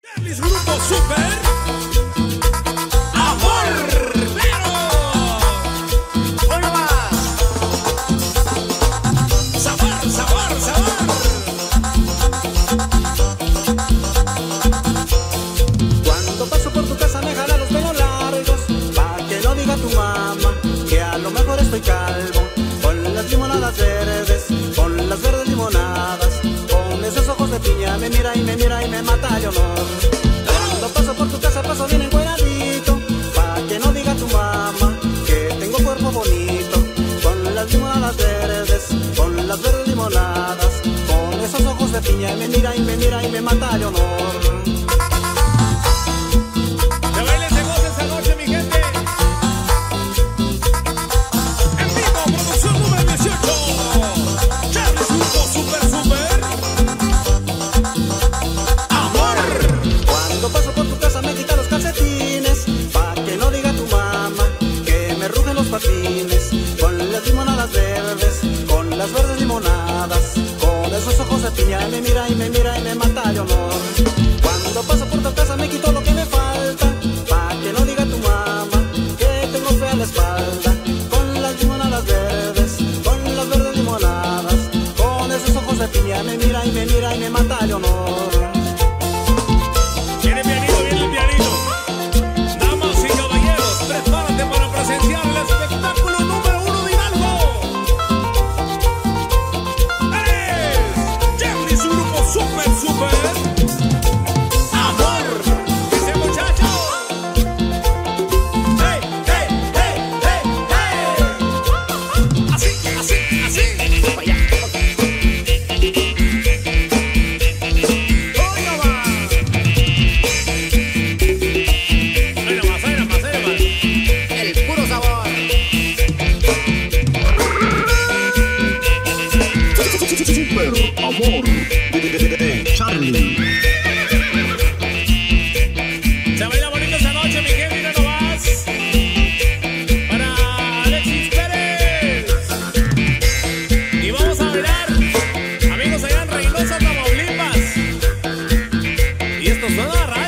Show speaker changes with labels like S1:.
S1: Charly's Grupo Super Amor Pero uno más. Sabor, sabor, sabor.
S2: Cuando paso por tu casa me jala los pelos largos, pa' que no diga tu mamá que a lo mejor estoy calvo. Con las limonadas verdes, con las verdes limonadas, con esos ojos de piña me mira y me mata el honor. Cuando paso por tu casa paso bien encueradito, pa' que no diga tu mamá que tengo cuerpo bonito. Con las limonadas verdes, con las verdes limonadas, con esos ojos de piña me mira y me mata el honor.
S1: Se baila, se goza esta noche, mi gente. En vivo, producción número 18. Charly's Grupo Super Amor.
S2: Cuando paso por tu casa me quita los calcetines, pa' que no diga tu mamá que me rugen los patines. Con las limonadas verdes, con las verdes limonadas, con esos ojos de piña me mira y me mata el honor. Cuando paso por tu casa me quito lo que me falta, pa' que no diga tu mamá que tengo fea la espalda. Con las limonadas verdes, con las verdes limonadas, con esos ojos de piña me mira y me mata el honor.
S1: Viene el pianito. Damas y caballeros, prepárate para presenciar el espectáculo número 1 de Hidalgo. Es Charly's Grupo Super Amor. Dice, muchachos. Hey, hey, hey, hey, hey. Así. Vaya. Hoy no va. Ahí nomás. El puro sabor.
S3: Super Amor de Charly.
S1: Se baila bonito esta noche, mi gente, mira nomás. Para Alexis Pérez. Y vamos a bailar, amigos, allá en Reynosa, Tamaulipas. Y esto suena a radio.